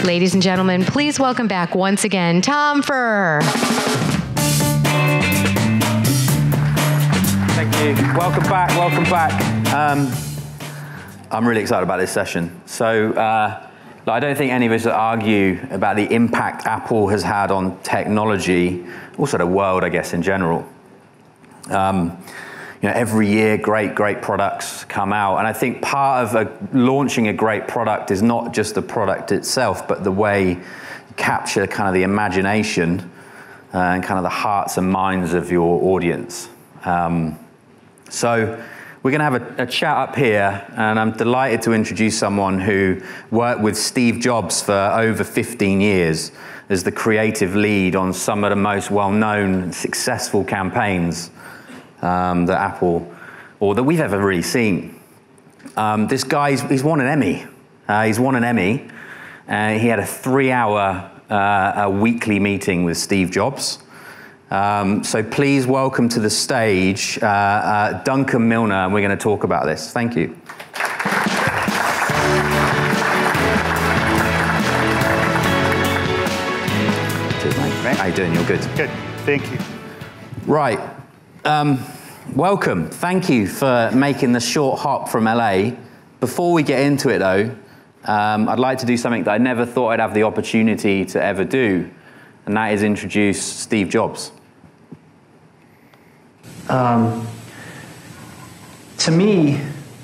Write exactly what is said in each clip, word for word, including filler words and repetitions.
Ladies and gentlemen, please welcome back once again, Tom Furr. Thank you. Welcome back, welcome back. Um, I'm really excited about this session. So, uh, I don't think any of us argue about the impact Apple has had on technology, also the world, I guess, in general. Um, you know, every year, great, great products come out. And I think part of a, launching a great product is not just the product itself, but the way you capture kind of the imagination uh, and kind of the hearts and minds of your audience. Um, so we're going to have a, a chat up here, and I'm delighted to introduce someone who worked with Steve Jobs for over fifteen years as the creative lead on some of the most well-known and successful campaigns Um, that Apple, or that we've ever really seen. Um, this guy, he's, he's won an Emmy. Uh, he's won an Emmy. Uh, he had a three-hour uh, a weekly meeting with Steve Jobs. Um, so please welcome to the stage uh, uh, Duncan Milner, and we're going to talk about this. Thank you. Cheers, mate. How you doing? You're good. Good. Thank you. Right. Um, welcome. Thank you for making the short hop from L A. Before we get into it, though, um, I'd like to do something that I never thought I'd have the opportunity to ever do, and that is introduce Steve Jobs. Um, to me,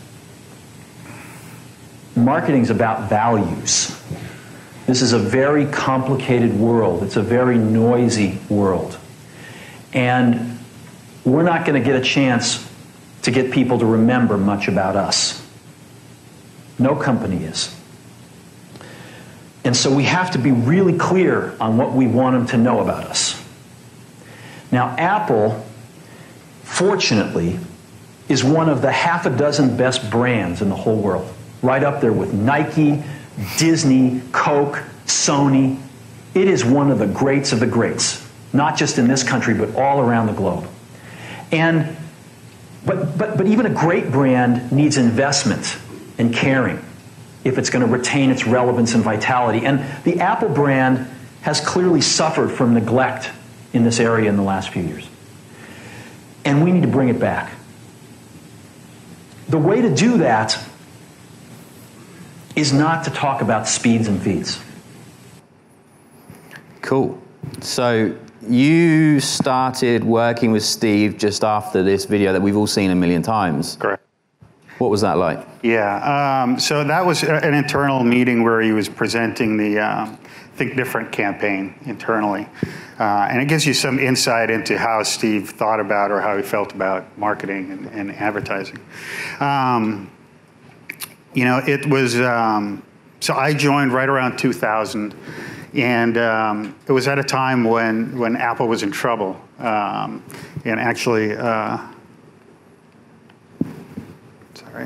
marketing's about values. This is a very complicated world. It's a very noisy world. And we're not going to get a chance to get people to remember much about us. No company is. And so we have to be really clear on what we want them to know about us. Now, Apple, fortunately, is one of the half a dozen best brands in the whole world. Right up there with Nike, Disney, Coke, Sony. It is one of the greats of the greats, not just in this country, but all around the globe. And, but, but, but even a great brand needs investment and caring if it's going to retain its relevance and vitality. And the Apple brand has clearly suffered from neglect in this area in the last few years. And we need to bring it back. The way to do that is not to talk about speeds and feeds. Cool. So you started working with Steve just after this video that we've all seen a million times. Correct. What was that like? Yeah, um, so that was an internal meeting where he was presenting the um, Think Different campaign internally. Uh, and it gives you some insight into how Steve thought about or how he felt about marketing and, and advertising. Um, you know, it was, um, so I joined right around two thousand. And um, it was at a time when, when Apple was in trouble. Um, and actually, uh, sorry.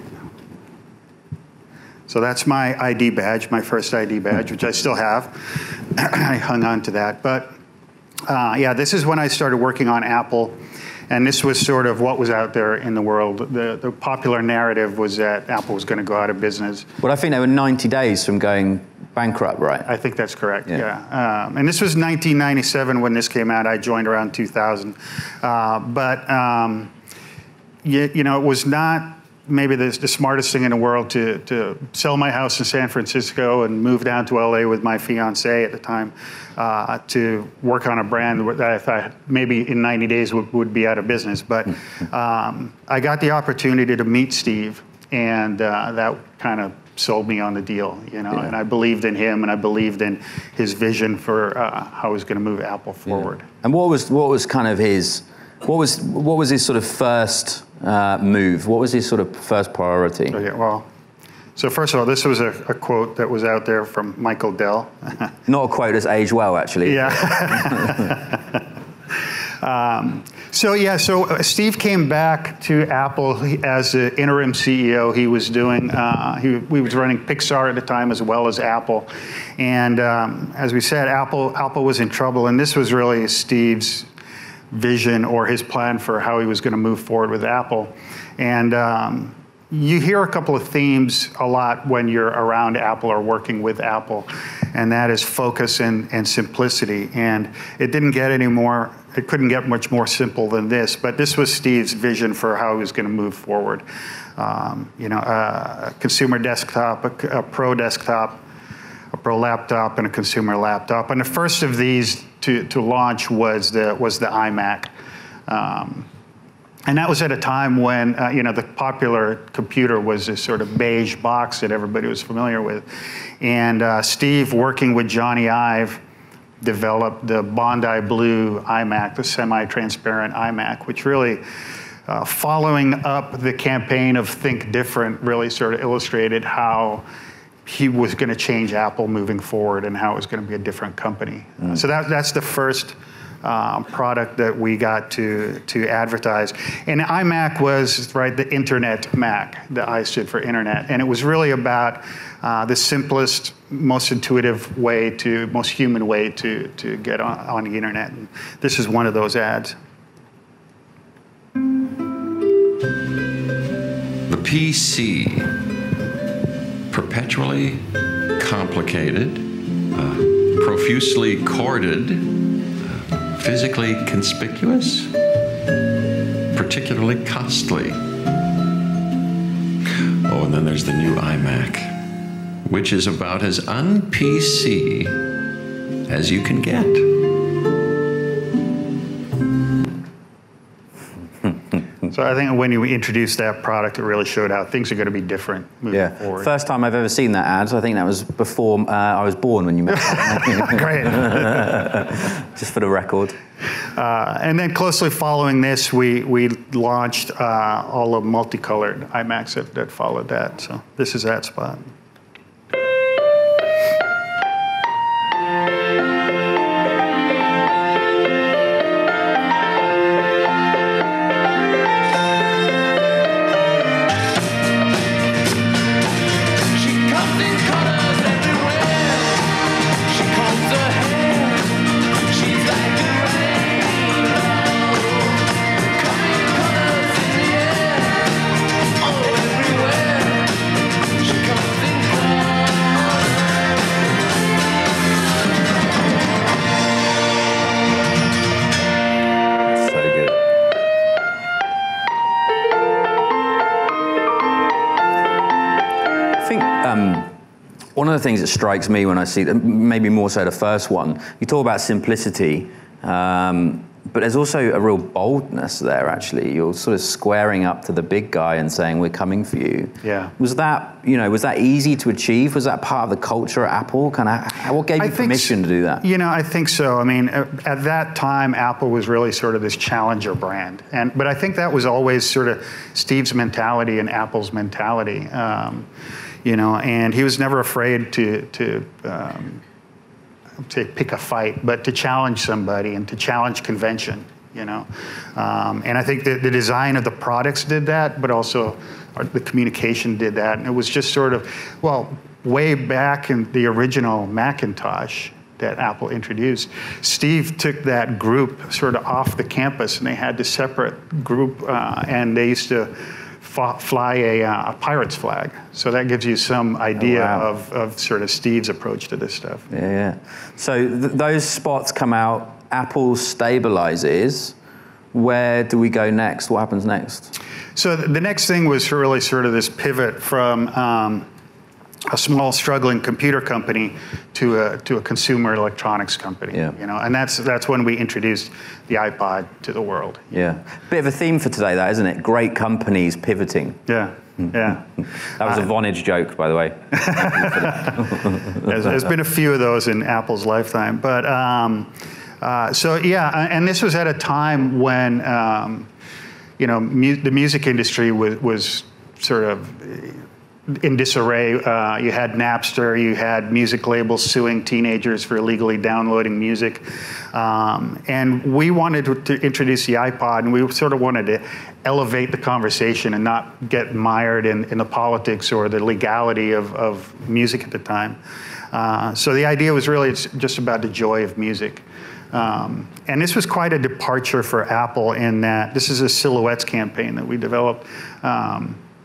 So that's my I D badge, my first I D badge, which I still have. I hung on to that. But uh, yeah, this is when I started working on Apple. And this was sort of what was out there in the world. The, the popular narrative was that Apple was going to go out of business. Well, I think they were ninety days from going bankrupt, right? I think that's correct, yeah. yeah. Um, and this was nineteen ninety-seven when this came out. I joined around two thousand. Uh, but, um, you, you know, it was not maybe the, the smartest thing in the world to, to sell my house in San Francisco and move down to L A with my fiance at the time uh, to work on a brand that I thought maybe in ninety days would, would be out of business. But um, I got the opportunity to meet Steve, and uh, that kind of sold me on the deal, you know, yeah. And I believed in him, and I believed in his vision for uh, how he was going to move Apple forward. Yeah. And what was what was kind of his what was what was his sort of first uh, move? What was his sort of first priority? Okay, well, so first of all, this was a, a quote that was out there from Michael Dell. Not a quote that's aged well, actually. Yeah. um, So yeah, so Steve came back to Apple as the interim C E O. He was doing, uh, he, he was running Pixar at the time as well as Apple. And um, as we said, Apple, Apple was in trouble, and this was really Steve's vision or his plan for how he was going to move forward with Apple. And um, you hear a couple of themes a lot when you're around Apple or working with Apple. and that is focus and, and simplicity. And it didn't get any more, it couldn't get much more simple than this, but this was Steve's vision for how he was going to move forward. Um, you know, a consumer desktop, a, a pro desktop, a pro laptop, and a consumer laptop. And the first of these to, to launch was the, was the iMac. Um, And that was at a time when, uh, you know, the popular computer was this sort of beige box that everybody was familiar with. And uh, Steve, working with Johnny Ive, developed the Bondi Blue iMac, the semi-transparent iMac, which really, uh, following up the campaign of Think Different, really sort of illustrated how he was going to change Apple moving forward and how it was going to be a different company. Mm. Uh, so that, that's the first Um, product that we got to to advertise. And the iMac was, right, the Internet Mac. The I stood for Internet. And it was really about uh, the simplest, most intuitive way to, most human way to, to get on, on the Internet. And this is one of those ads. The P C, perpetually complicated, uh, profusely corded, physically conspicuous, particularly costly. Oh, and then there's the new iMac, which is about as un-P C as you can get. So I think when you introduced that product, it really showed how things are going to be different moving yeah. forward. First time I've ever seen that ad, so I think that was before uh, I was born when you met me. Great. Just for the record. Uh, and then closely following this, we, we launched uh, all the multicolored iMacs that, that followed that. So this is that spot. One of the things that strikes me when I see, maybe more so the first one, you talk about simplicity, um, but there's also a real boldness there, actually. You're sort of squaring up to the big guy and saying, we're coming for you. Yeah. Was that, you know, was that easy to achieve? Was that part of the culture at Apple? Kind of, what gave you permission to do that? You know, I think so. I mean, at that time, Apple was really sort of this challenger brand. And, but I think that was always sort of Steve's mentality and Apple's mentality. Um, You know, and he was never afraid to, to um, say pick a fight, but to challenge somebody and to challenge convention, you know. Um, and I think that the design of the products did that, but also the communication did that. And it was just sort of, well, way back in the original Macintosh that Apple introduced, Steve took that group sort of off the campus, and they had this separate group, uh, and they used to fly a, uh, a pirate's flag. So that gives you some idea oh, wow. of, of sort of Steve's approach to this stuff. Yeah, yeah. So th those spots come out, Apple stabilizes. Where do we go next? What happens next? So the next thing was really sort of this pivot from um, a small struggling computer company to a to a consumer electronics company. Yeah. You know, and that's that's when we introduced the iPod to the world. Yeah. Bit of a theme for today, that, isn't it? Great companies pivoting. Yeah. Yeah. That was a Vonage joke, by the way. there's, there's been a few of those in Apple's lifetime, but um, uh, so yeah, and this was at a time when um, you know mu the music industry was was sort of in disarray. Uh, you had Napster, you had music labels suing teenagers for illegally downloading music. Um, and we wanted to, to introduce the iPod, and we sort of wanted to elevate the conversation and not get mired in, in the politics or the legality of, of music at the time. Uh, so the idea was really it's just about the joy of music. Um, and this was quite a departure for Apple in that this is a silhouettes campaign that we developed. Um,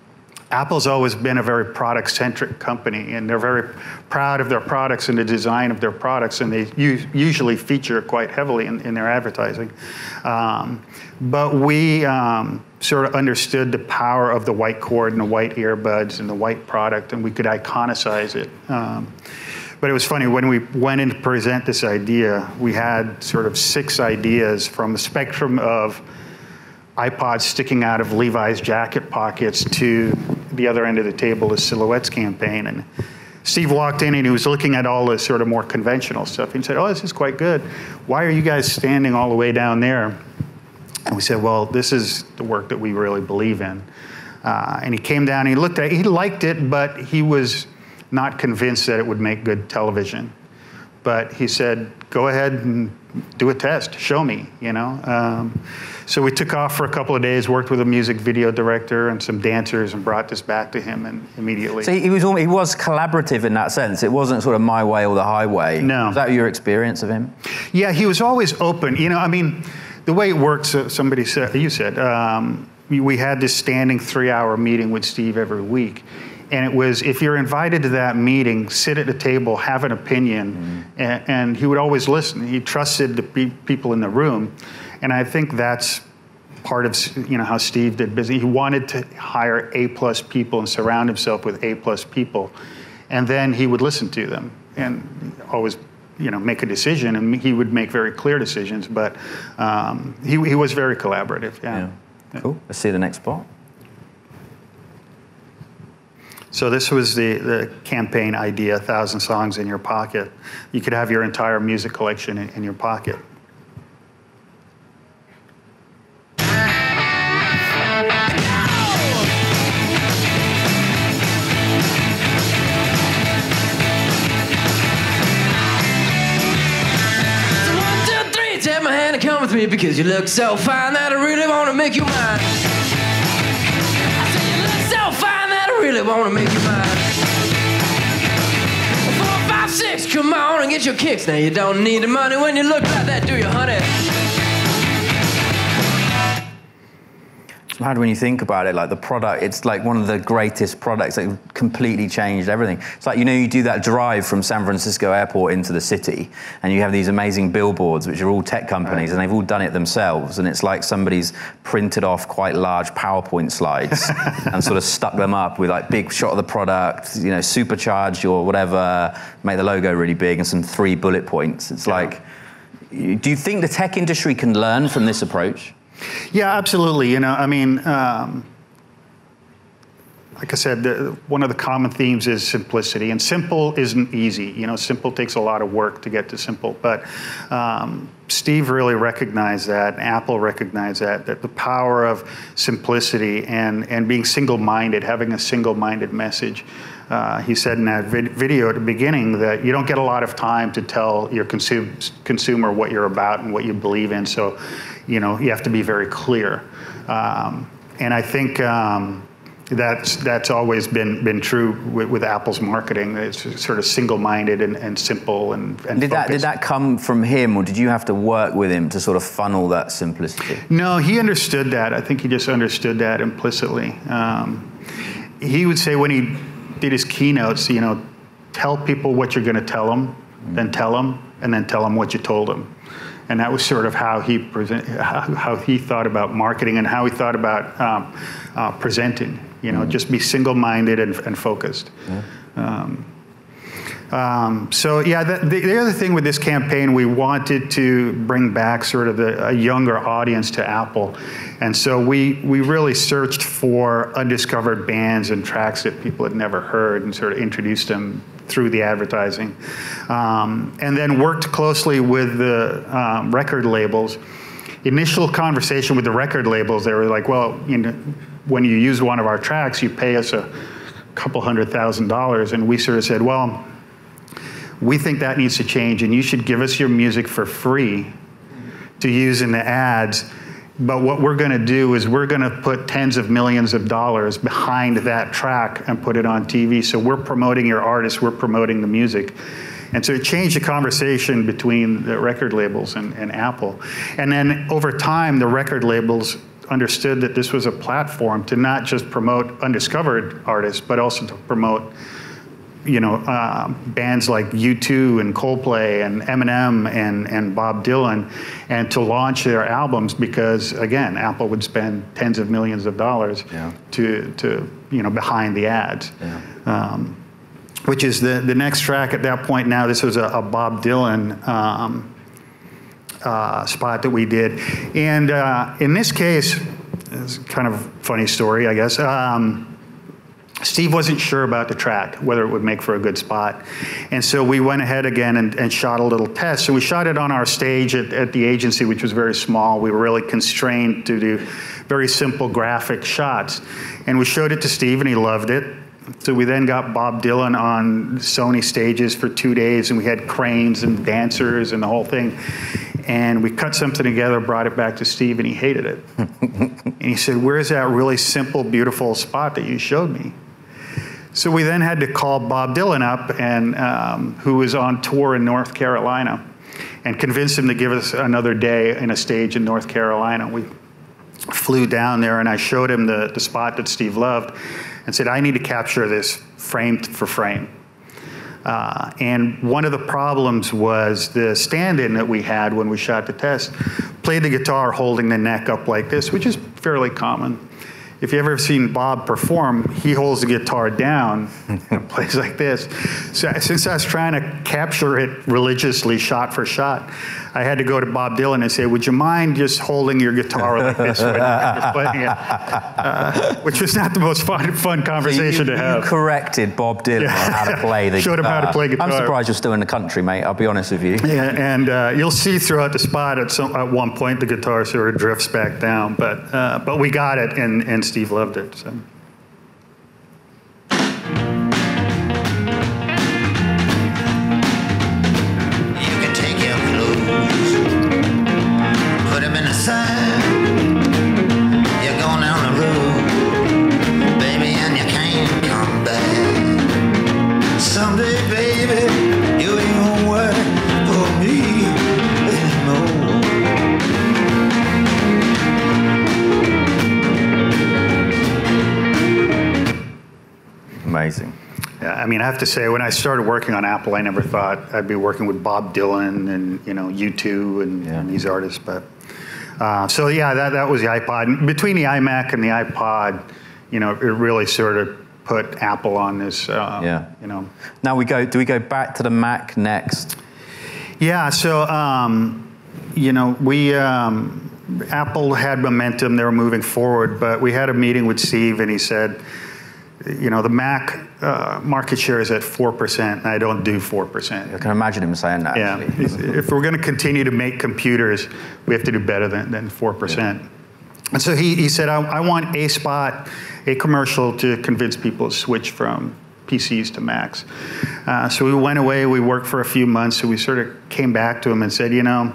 Apple's always been a very product-centric company, and they're very proud of their products and the design of their products, and they u- usually feature quite heavily in, in their advertising. Um, but we um, sort of understood the power of the white cord and the white earbuds and the white product, and we could iconicize it. Um, but it was funny, when we went in to present this idea, we had sort of six ideas from the spectrum of iPods sticking out of Levi's jacket pockets to the other end of the table, the Silhouettes campaign. And Steve walked in and he was looking at all the sort of more conventional stuff. He said, oh, this is quite good. Why are you guys standing all the way down there? And we said, well, this is the work that we really believe in. Uh, and he came down and he looked at it. He liked it, but he was not convinced that it would make good television. But he said, go ahead and do a test, show me, you know. Um, so we took off for a couple of days, worked with a music video director and some dancers, and brought this back to him and immediately. So he was he was collaborative in that sense. It wasn't sort of my way or the highway. No. Was that your experience of him? Yeah, he was always open. You know, I mean, the way it works, uh, somebody said, you said, um, we, we had this standing three-hour meeting with Steve every week. And it was, if you're invited to that meeting, sit at the table, have an opinion, mm-hmm. and, and he would always listen. He trusted the pe- people in the room. And I think that's part of, you know, how Steve did business. He wanted to hire A-plus people and surround himself with A-plus people. And then he would listen to them and always, you know, make a decision. And he would make very clear decisions. But um, he, he was very collaborative, yeah. yeah. yeah. Cool. Let's see the next spot. So this was the, the campaign idea, a thousand songs in your pocket. You could have your entire music collection in, in your pocket. So one, two, three, take my hand and come with me, because you look so fine that I really want to make you mine. I said you look so fine that I really want to make you mine. Four, five, six, come on and get your kicks. Now you don't need the money when you look like that, do you, honey? It's mad when you think about it, like the product, it's like one of the greatest products that completely changed everything. It's like, you know, you do that drive from San Francisco airport into the city and you have these amazing billboards, which are all tech companies, and they've all done it themselves. And it's like somebody's printed off quite large PowerPoint slides and sort of stuck them up with like big shot of the product, you know, supercharged or whatever, make the logo really big and some three bullet points. It's yeah. like, do you think the tech industry can learn from this approach? Yeah, absolutely. You know, I mean, um, like I said, the, one of the common themes is simplicity, and simple isn't easy. You know, simple takes a lot of work to get to simple. But um, Steve really recognized that, and Apple recognized that, that the power of simplicity and, and being single-minded, having a single-minded message. Uh, he said in that vid- video at the beginning that you don't get a lot of time to tell your consum- consumer what you're about and what you believe in. So, you know, you have to be very clear. Um, and I think um, that's that's always been been true with, with Apple's marketing. It's sort of single-minded and, and simple and, and did focused. that did that come from him, or did you have to work with him to sort of funnel that simplicity? No, he understood that. I think he just understood that implicitly. Um, he would say when he did his keynotes, you know, tell people what you're going to tell them, mm-hmm. then tell them, and then tell them what you told them. And that was sort of how he present, how, how he thought about marketing and how he thought about um, uh, presenting. You know, mm-hmm. just be single-minded and, and focused. Yeah. Um, um, so yeah, the, the, the other thing with this campaign, we wanted to bring back sort of the, a younger audience to Apple. And so we, we really searched for undiscovered bands and tracks that people had never heard and sort of introduced them through the advertising. Um, and then worked closely with the um, record labels. Initial conversation with the record labels, they were like, well, you know, when you use one of our tracks, you pay us a couple hundred thousand dollars. And we sort of said, well, we think that needs to change, and you should give us your music for free to use in the ads. But what we're going to do is we're going to put tens of millions of dollars behind that track and put it on T V. So we're promoting your artist, we're promoting the music. And so it changed the conversation between the record labels and, and Apple. And then over time, the record labels understood that this was a platform to not just promote undiscovered artists, but also to promote, you know, uh, bands like U two and Coldplay and Eminem and, and Bob Dylan, and to launch their albums because, again, Apple would spend tens of millions of dollars yeah. to, to, you know, behind the ads. Yeah. Um, which is the, the next track at that point now. This was a, a Bob Dylan um, uh, spot that we did. And uh, in this case, it's kind of a funny story, I guess. Um, Steve wasn't sure about the track, whether it would make for a good spot. And so we went ahead again and, and shot a little test. So we shot it on our stage at, at the agency, which was very small. We were really constrained to do very simple graphic shots. And we showed it to Steve and he loved it. So we then got Bob Dylan on Sony stages for two days and we had cranes and dancers and the whole thing. And we cut something together, brought it back to Steve, and he hated it. And he said, "Where's that really simple, beautiful spot that you showed me?" So we then had to call Bob Dylan up, and um, who was on tour in North Carolina, and convince him to give us another day in a stage in North Carolina. We flew down there, and I showed him the, the spot that Steve loved, and said, "I need to capture this frame for frame." Uh, and one of the problems was the stand-in that we had when we shot the test played the guitar holding the neck up like this, which is fairly common. If you've ever seen Bob perform, he holds the guitar down and plays like this. So since I was trying to capture it religiously, shot for shot, I had to go to Bob Dylan and say, "Would you mind just holding your guitar like this when you're playing it?" Uh, which was not the most fun, fun conversation so you, to have. You corrected Bob Dylan yeah. on how to play the Showed guitar. him how to play guitar. I'm surprised you're still in the country, mate. I'll be honest with you. Yeah, and uh, you'll see throughout the spot at, some, at one point the guitar sort of drifts back down, but uh, but we got it, and, and Steve loved it. So. Amazing. Yeah, I mean, I have to say, when I started working on Apple, I never thought I'd be working with Bob Dylan and, you know, U two and, yeah. and these artists. But uh, so yeah, that that was the iPod. Between the iMac and the iPod, you know, it really sort of put Apple on this. Uh, yeah. You know. Now we go. Do we go back to the Mac next? Yeah. So um, you know, we. Um, Apple had momentum; they were moving forward. But we had a meeting with Steve, and he said, you know, the Mac uh, market share is at four percent, and I don't do four percent. I can imagine him saying that, yeah. actually. If we're going to continue to make computers, we have to do better than, than four percent. Yeah. And so he, he said, I, I want a spot, a commercial to convince people to switch from P Cs to Macs. Uh, so we went away, we worked for a few months, so we sort of came back to him and said, you know,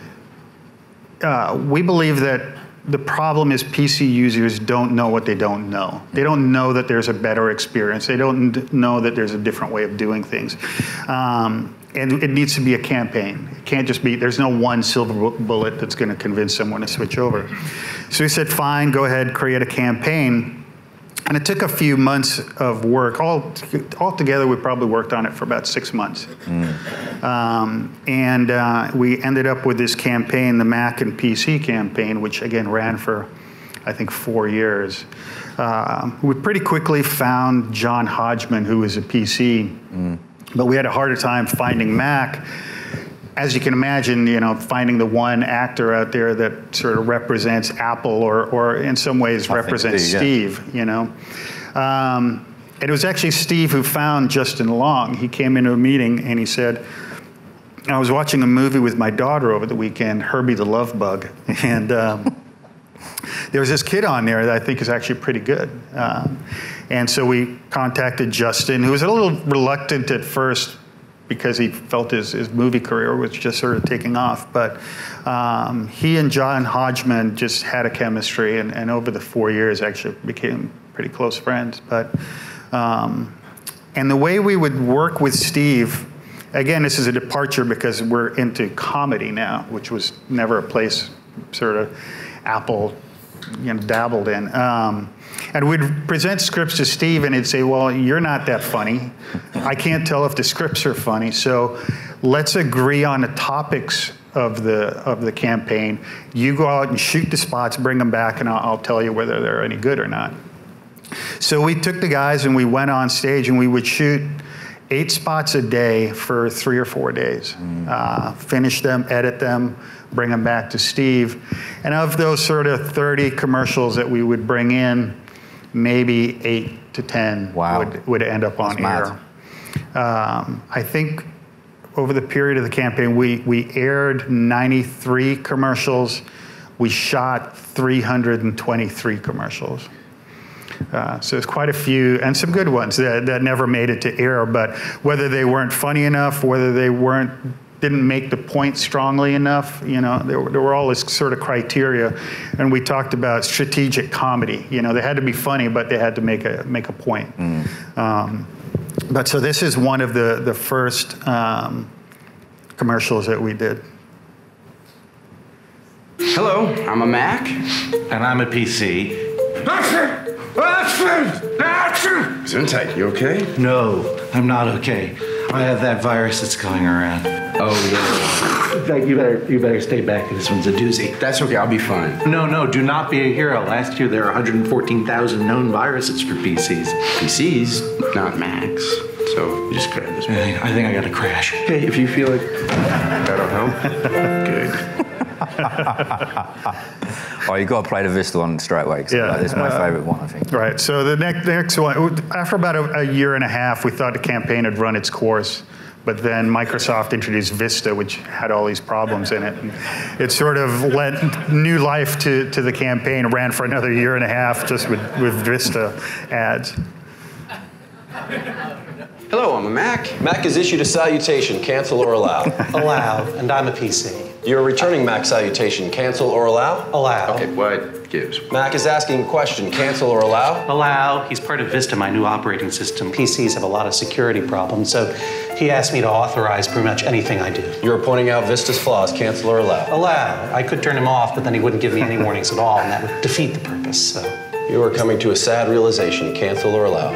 uh, we believe that the problem is P C users don't know what they don't know. They don't know that there's a better experience. They don't know that there's a different way of doing things. Um, and it needs to be a campaign. It can't just be, there's no one silver bullet that's going to convince someone to switch over. So we said, fine, go ahead, create a campaign. And it took a few months of work. All, all together, we probably worked on it for about six months. Mm. Um, and uh, we ended up with this campaign, the Mac and P C campaign, which again ran for, I think, four years. Uh, we pretty quickly found John Hodgman, who was a P C, mm. but we had a harder time finding Mac. As you can imagine, you know, finding the one actor out there that sort of represents Apple, or, or in some ways Nothing represents do, yeah. Steve, you know. Um, and it was actually Steve who found Justin Long. He came into a meeting and he said, I was watching a movie with my daughter over the weekend, Herbie the Love Bug, and um, there was this kid on there that I think is actually pretty good. Um, and so we contacted Justin, who was a little reluctant at first, because he felt his, his movie career was just sort of taking off. But um, he and John Hodgman just had a chemistry, and, and over the four years actually became pretty close friends. But um, and the way we would work with Steve, again, this is a departure because we're into comedy now, which was never a place sort of Apple you know, dabbled in. Um, and we'd present scripts to Steve, and he'd say, "Well, you're not that funny. I can't tell if the scripts are funny. So let's agree on the topics of the of the campaign. You go out and shoot the spots, bring them back, and I'll, I'll tell you whether they're any good or not." So we took the guys and we went on stage, and we would shoot eight spots a day for three or four days. Mm. Uh, finish them, edit them, bring them back to Steve. And of those sort of thirty commercials that we would bring in, maybe eight to ten wow. would, would end up on That's air. Um, I think over the period of the campaign, we, we aired ninety-three commercials. We shot three hundred twenty-three commercials. Uh, so there's quite a few, and some good ones that, that never made it to air, but whether they weren't funny enough, whether they weren't, didn't make the point strongly enough, you know, there, there were all this sort of criteria. And we talked about strategic comedy. You know, they had to be funny, but they had to make a, make a point. Mm. Um, but so this is one of the, the first um, commercials that we did. Hello, I'm a Mac. And I'm a P C. Gesundheit, you okay? No, I'm not okay. I have that virus that's going around. Oh, yeah. You better, you better stay back. This one's a doozy. That's okay, I'll be fine. No, no, do not be a hero. Last year there were one hundred fourteen thousand known viruses for P Cs. P Cs, not Macs. So just grab this one. I think I got a crash. Okay, if you feel like that'll help. Good. Oh, you got to play the Vista one straight away. Yeah, like, this is my uh, favorite one, I think. Right. So the next next one, after about a, a year and a half, we thought the campaign had run its course, but then Microsoft introduced Vista, which had all these problems in it. And it sort of lent new life to to the campaign. It ran for another year and a half just with with Vista ads. Hello, I'm a Mac. Mac has issued a salutation, cancel or allow. Allow, and I'm a P C. You're returning Mac's salutation, cancel or allow? Allow. Okay, what gives? Mac is asking a question, cancel or allow? Allow. He's part of Vista, my new operating system. P Cs have a lot of security problems, so he asked me to authorize pretty much anything I do. You're pointing out Vista's flaws, cancel or allow? Allow. I could turn him off, but then he wouldn't give me any warnings at all, and that would defeat the purpose, so. You are coming to a sad realization, cancel or allow?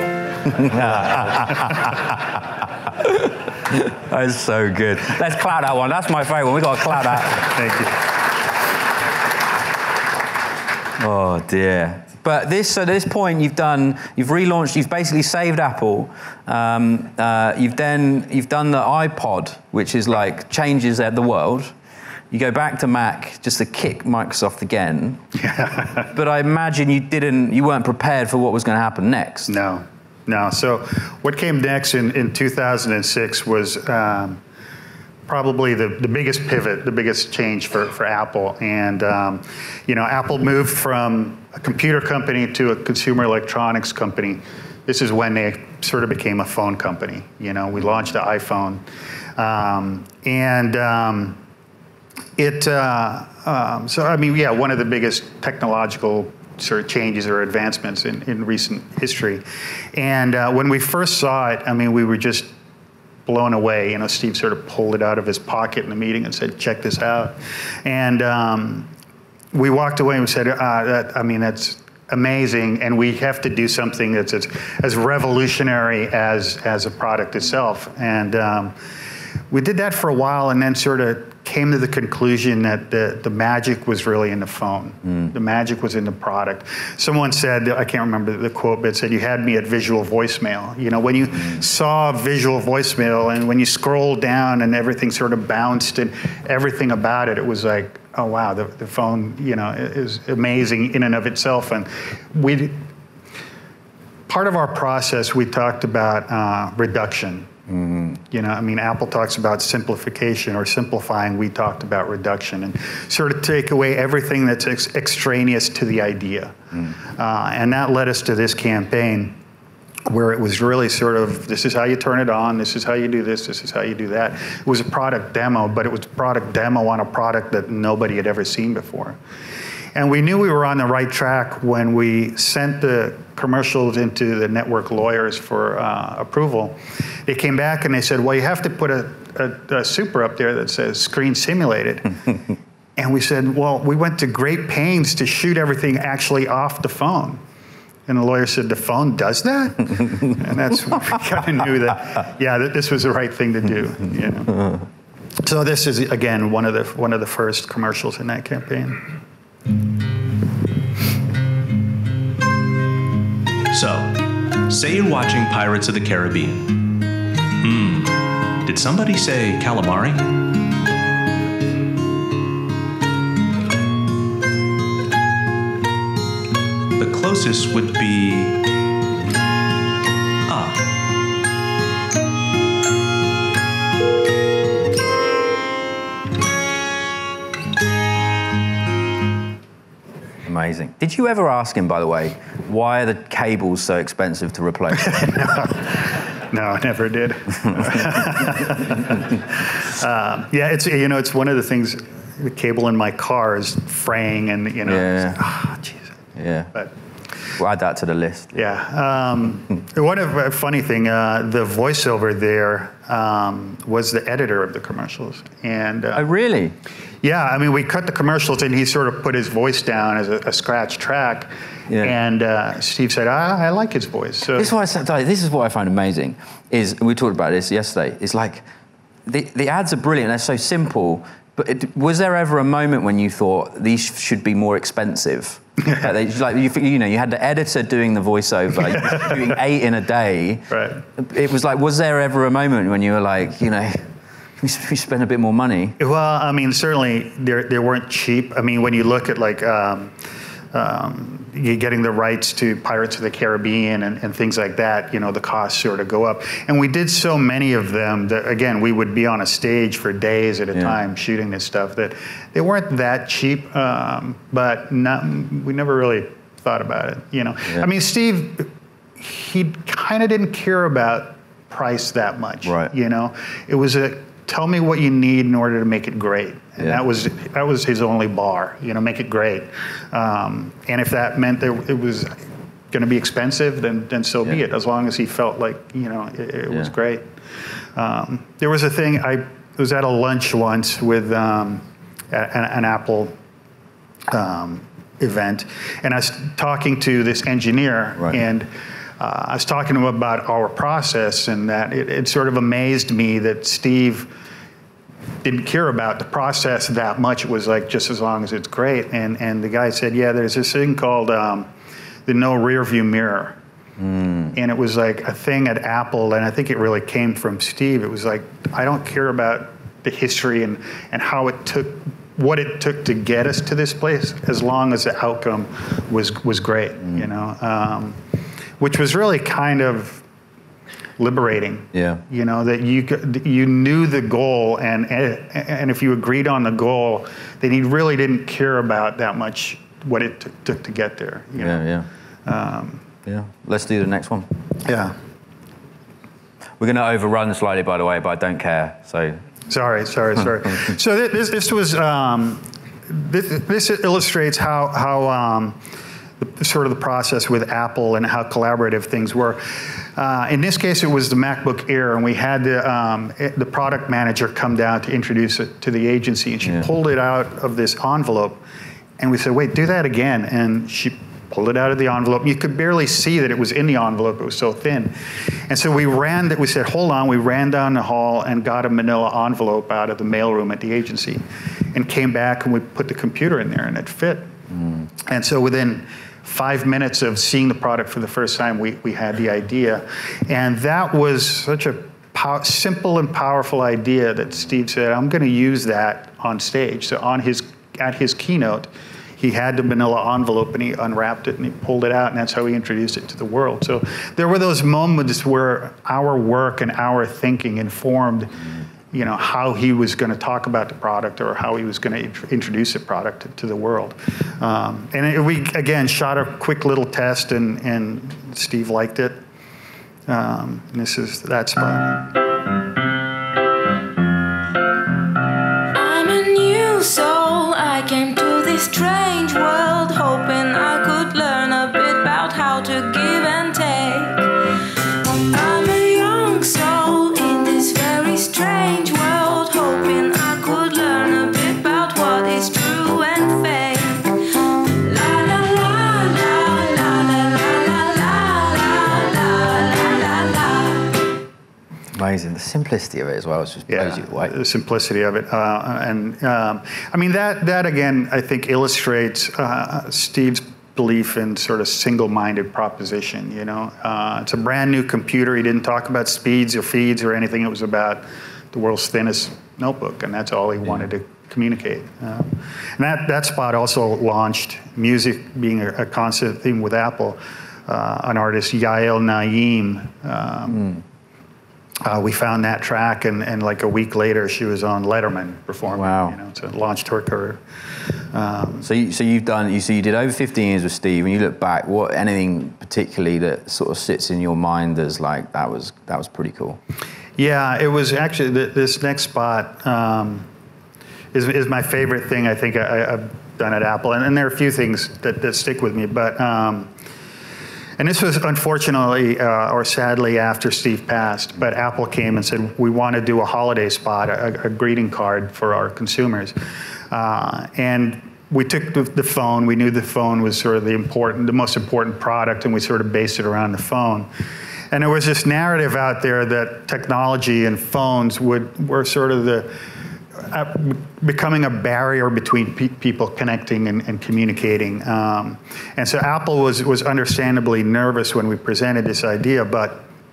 That is so good. Let's clap that one. That's my favorite one. We got to clap that. Thank you. Oh dear. But this, so at this point, you've done, you've relaunched, you've basically saved Apple. Um, uh, you've then, you've done the iPod, which is like changes the world. You go back to Mac just to kick Microsoft again. Yeah. But I imagine you didn't, you weren't prepared for what was going to happen next. No. No, so what came next in, in two thousand six was um, probably the, the biggest pivot, the biggest change for, for Apple. And, um, you know, Apple moved from a computer company to a consumer electronics company. This is when they sort of became a phone company. You know, we launched the iPhone. Um, and um, it, uh, um, so I mean, yeah, one of the biggest technological sort of changes or advancements in, in recent history. And uh, when we first saw it, I mean, we were just blown away. You know, Steve sort of pulled it out of his pocket in the meeting and said, check this out. And um, we walked away and we said, uh, that, I mean, that's amazing, and we have to do something that's as, as revolutionary as, as a product itself. And um, we did that for a while and then sort of came to the conclusion that the, the magic was really in the phone. Mm. The magic was in the product. Someone said, I can't remember the quote, but it said, you had me at visual voicemail. You know, when you mm. saw visual voicemail and when you scrolled down and everything sort of bounced and everything about it, it was like, oh wow, the, the phone, you know, is amazing in and of itself. And we, part of our process, we talked about uh, reduction. Mm-hmm. You know, I mean, Apple talks about simplification or simplifying. We talked about reduction and sort of take away everything that's ex extraneous to the idea. Mm. Uh, and that led us to this campaign where it was really sort of, this is how you turn it on, this is how you do this, this is how you do that. It was a product demo, but it was a product demo on a product that nobody had ever seen before. And we knew we were on the right track when we sent the commercials into the network lawyers for uh, approval. They came back and they said, well, you have to put a, a, a super up there that says screen simulated. And we said, well, we went to great pains to shoot everything actually off the phone. And the lawyer said, the phone does that? And that's when we kind of knew that, yeah, that this was the right thing to do. You know? So this is, again, one of the one of the first commercials in that campaign. So, say you're watching Pirates of the Caribbean. Hmm, did somebody say calamari? The closest would be... Ah. Amazing. Did you ever ask him, by the way, why are the cables so expensive to replace? no, no, I never did. uh, yeah, it's you know, it's one of the things. The cable in my car is fraying, and you know, yeah, oh, jeez. Yeah. But we'll add that to the list. Yeah. Um, one of a funny thing, uh, the voiceover there um, was the editor of the commercials, and uh, oh really? Yeah, I mean, we cut the commercials, and he sort of put his voice down as a, a scratch track. Yeah. And uh, Steve said, I, I like his voice. So this is what I said. This is what I find amazing. Is we talked about this yesterday. It's like the the ads are brilliant. They're so simple. But it, was there ever a moment when you thought these should be more expensive? like, they, like you, you know, you had the editor doing the voiceover, doing eight in a day. Right. It was like, was there ever a moment when you were like, you know, we, we spend a bit more money? Well, I mean, certainly they they weren't cheap. I mean, when you look at like um, um, you're getting the rights to Pirates of the Caribbean and, and things like that, you know, the costs sort of go up. And we did so many of them that, again, we would be on a stage for days at a yeah. time shooting this stuff that they weren't that cheap, um, but not, we never really thought about it, you know. Yeah. I mean, Steve, he kind of didn't care about price that much, right. you know. It was a, tell me what you need in order to make it great. And yeah. that was that was his only bar, you know, make it great. Um, and if that meant that it was going to be expensive, then then so yeah. be it. As long as he felt like, you know, it, it yeah. was great. Um, there was a thing, I was at a lunch once with um, an, an Apple um, event, and I was talking to this engineer, right. and uh, I was talking to him about our process, and that it, it sort of amazed me that Steve didn't care about the process that much. It was like, just as long as it's great. And and the guy said, yeah, there's this thing called um, the no rear view mirror. Mm. And it was like a thing at Apple, and I think it really came from Steve. It was like, I don't care about the history and, and how it took, what it took to get us to this place, as long as the outcome was, was great, mm. you know? Um, which was really kind of liberating. Yeah. You know, that you you knew the goal, and and if you agreed on the goal, then you really didn't care about that much what it t- took to get there. You yeah, know? yeah. Um, yeah. Let's do the next one. Yeah. We're going to overrun slightly, by the way, but I don't care. So. Sorry, sorry, sorry. So this this was um, this, this illustrates how how um, the, sort of the process with Apple and how collaborative things were. Uh, in this case, it was the MacBook Air, and we had the, um, it, the product manager come down to introduce it to the agency, and she yeah. pulled it out of this envelope, and we said, wait, do that again, and she pulled it out of the envelope. You could barely see that it was in the envelope, it was so thin. And so we ran, that. we said, hold on, we ran down the hall and got a manila envelope out of the mailroom at the agency, and came back, and we put the computer in there, and it fit. Mm. And so within five minutes of seeing the product for the first time, we, we had the idea. And that was such a pow- simple and powerful idea that Steve said, I'm going to use that on stage. So on his at his keynote, he had the manila envelope, and he unwrapped it, and he pulled it out, and that's how he introduced it to the world. So there were those moments where our work and our thinking informed, you know, how he was going to talk about the product, or how he was going to int- introduce the product to, to the world. Um, and it, we, again, shot a quick little test, and, and Steve liked it. Um, and this is that spot. I'm a new soul. I came to this strange world, hoping I could learn a bit about how to give and take. I'm a young soul in this very strange world, hoping I could learn a bit about what is true simplicity of it as well, it just blows you away. The simplicity of it, uh, and um, I mean that that again, I think illustrates uh, Steve's belief in sort of single-minded proposition. You know, uh, it's a brand new computer. He didn't talk about speeds or feeds or anything. It was about the world's thinnest notebook, and that's all he yeah. wanted to communicate. Uh, and that that spot also launched music being a, a constant theme with Apple. Uh, an artist, Yael Naim. Um, mm. uh, we found that track, and, and like a week later, she was on Letterman performing. Wow! You know, so it launched her career. Um, so, you, so you've done. You so you did over fifteen years with Steve, and you look back. What anything particularly that sort of sits in your mind as like that was that was pretty cool? Yeah, it was actually th- this next spot um, is is my favorite thing. I think I, I've done at Apple, and, and there are a few things that, that stick with me, but. Um, And this was unfortunately, uh, or sadly, after Steve passed, but Apple came and said, we want to do a holiday spot, a, a greeting card for our consumers. Uh, and we took the, the phone, we knew the phone was sort of the important, the most important product, and we sort of based it around the phone. And there was this narrative out there that technology and phones would were sort of the, Uh, becoming a barrier between pe- people connecting and, and communicating. Um, and so Apple was, was understandably nervous when we presented this idea, but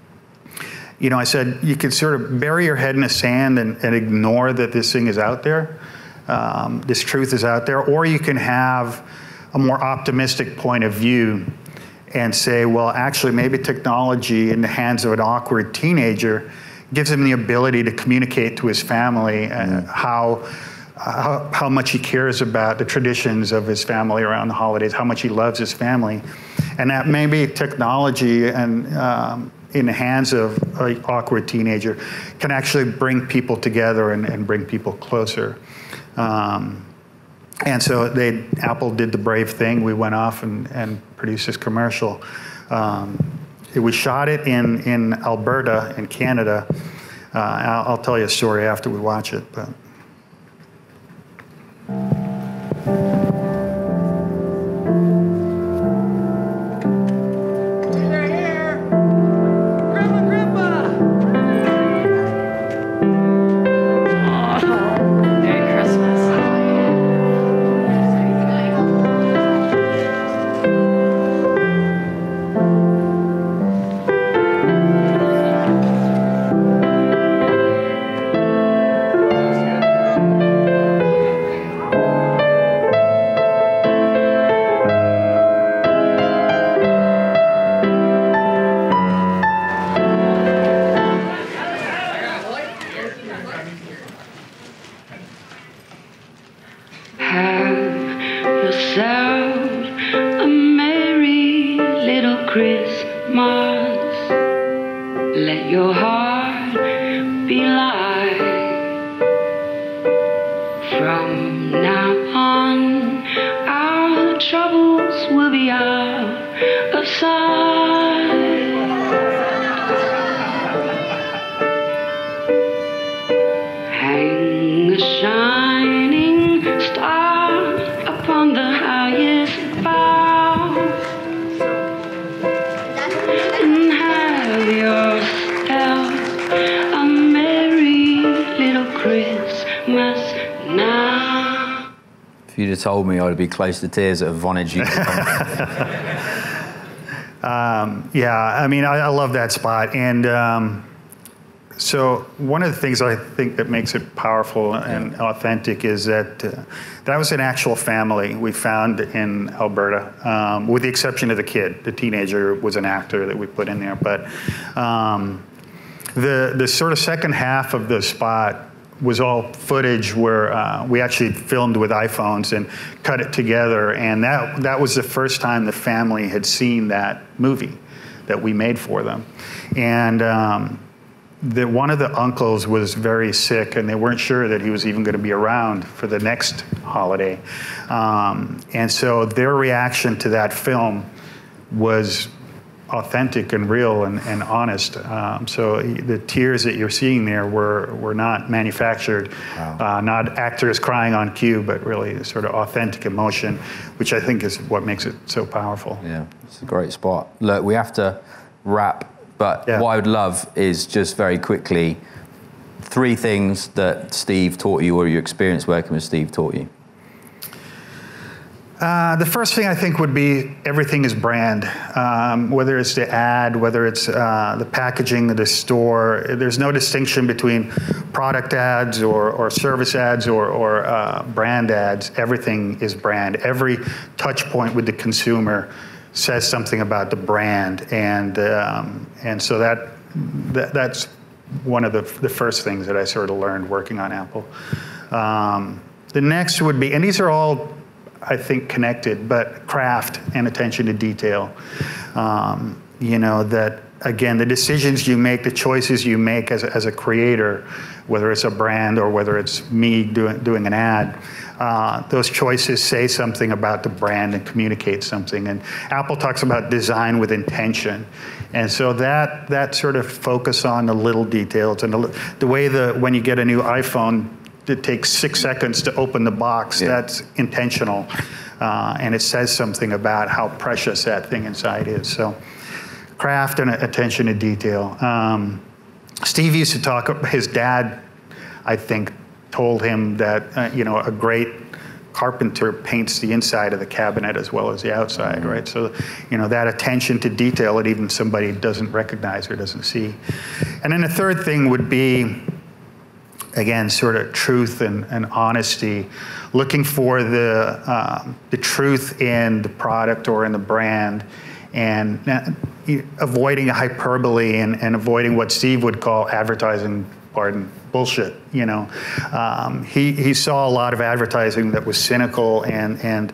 you know, I said, you could sort of bury your head in the sand and, and ignore that this thing is out there, um, this truth is out there, or you can have a more optimistic point of view and say, well, actually, maybe technology in the hands of an awkward teenager gives him the ability to communicate to his family uh, mm. how, how how much he cares about the traditions of his family around the holidays, how much he loves his family, and that maybe technology and um, in the hands of an awkward teenager can actually bring people together and, and bring people closer. Um, and so they Apple did the brave thing. We went off and, and produced this commercial. Um, We shot it in, in Alberta, in Canada. Uh, I'll, I'll tell you a story after we watch it. But. Told me I would be close to tears at a Vonage. um, yeah, I mean, I, I love that spot. And um, so one of the things I think that makes it powerful and authentic is that uh, that was an actual family we found in Alberta, um, with the exception of the kid. The teenager was an actor that we put in there. But um, the, the sort of second half of the spot was all footage where uh, we actually filmed with iPhones and cut it together, and that that was the first time the family had seen that movie that we made for them. And um, the, one of the uncles was very sick, and they weren't sure that he was even going to be around for the next holiday. Um, and so their reaction to that film was authentic and real and, and honest. Um, so the tears that you're seeing there were were not manufactured, wow. uh, not actors crying on cue, but really sort of authentic emotion, which I think is what makes it so powerful. Yeah, it's a great spot. Look, we have to wrap, but yeah. what I would love is just very quickly three things that Steve taught you or your experience working with Steve taught you. Uh, the first thing I think would be everything is brand. Um, whether it's the ad, whether it's uh, the packaging of the store, there's no distinction between product ads or, or service ads or, or uh, brand ads. Everything is brand. Every touch point with the consumer says something about the brand, and um, and so that, that that's one of the, the first things that I sort of learned working on Apple. Um, the next would be, and these are all I think connected, but craft and attention to detail. Um, you know, that again, the decisions you make, the choices you make as a, as a creator, whether it's a brand or whether it's me doing, doing an ad, uh, those choices say something about the brand and communicate something. And Apple talks about design with intention. And so that, that sort of focus on the little details and the, the way the, when you get a new iPhone, it takes six seconds to open the box. Yeah. That's intentional, uh, and it says something about how precious that thing inside is. So, craft and attention to detail. Um, Steve used to talk. His dad, I think, told him that uh, you know a great carpenter paints the inside of the cabinet as well as the outside, mm-hmm. right? So, you know that attention to detail that even somebody doesn't recognize or doesn't see. And then the third thing would be, again, sort of truth and, and honesty, looking for the, um, the truth in the product or in the brand, and uh, avoiding hyperbole and, and avoiding what Steve would call advertising, pardon, bullshit. You know, um, he, he saw a lot of advertising that was cynical, and, and,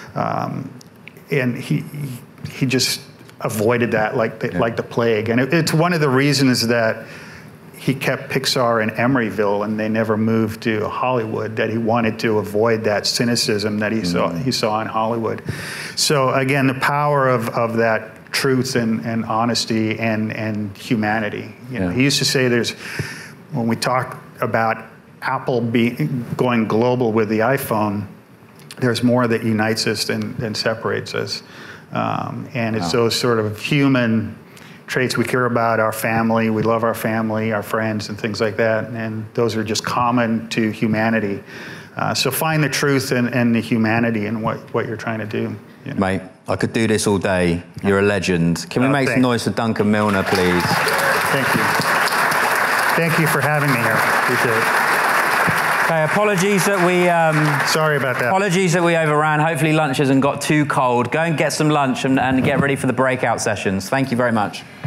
um, and he, he just avoided that like the, yeah. like the plague. And it, it's one of the reasons that he kept Pixar in Emeryville and they never moved to Hollywood, that he wanted to avoid that cynicism that he mm. saw he saw in Hollywood. So again, the power of, of that truth and, and honesty and, and humanity. You know, yeah. He used to say there's, when we talk about Apple being, going global with the iPhone, there's more that unites us than, than separates us. Um, and it's wow. those sort of human traits. We care about our family, we love our family, our friends, and things like that, and those are just common to humanity. Uh, so find the truth and, and the humanity in what, what you're trying to do. You know? Mate, I could do this all day. You're a legend. Can we oh, make thanks. some noise for Duncan Milner, please? Thank you. Thank you for having me here. Appreciate it. Okay, apologies that we... Um, Sorry about that. Apologies that we overran. Hopefully lunch hasn't got too cold. Go and get some lunch and, and get ready for the breakout sessions. Thank you very much.